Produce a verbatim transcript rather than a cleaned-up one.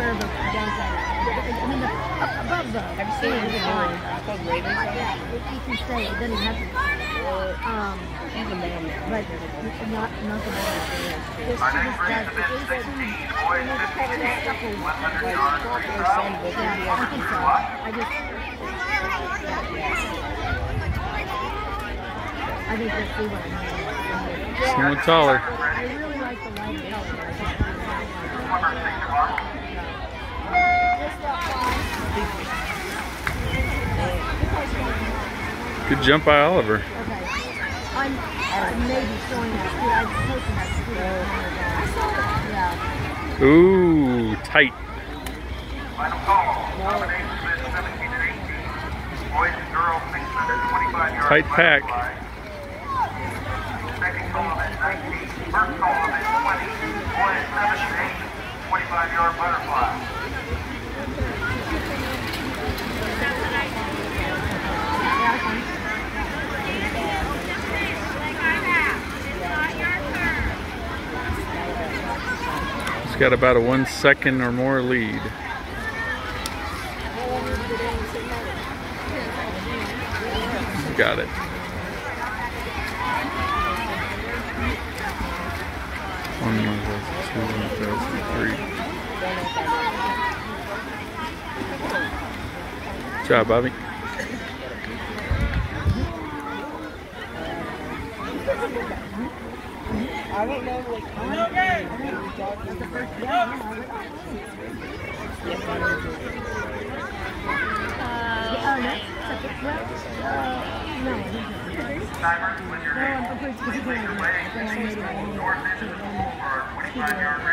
of the downside. I mean, the, up above the. Have you seen it? It's called Ravens. Yeah, it, you can stay. It doesn't have to. Um, She's a man now. but not not the ball. This she just does. It is too. Too supple. Yeah, I think so. I just. I think you'll see what I mean. Somewhat taller. I really like the light color. Good jump by Oliver. Okay. I'm uh, maybe showing that scooter. I'm taking that scooter. Yeah. Ooh, tight. Final call. Nominations is seventeen and eighteen. Boys and girls six hundred twenty-five yard Tight pack. Second call is nineteen. First call is twenty. Boys seven and eight. twenty-five yard butterfly. He's got about a one second or more lead. Got it. One, two, three. Good job, Bobby. I don't know, like, Okay. Timer, when you're ready. Please away. North end of the pool for our twenty-five yard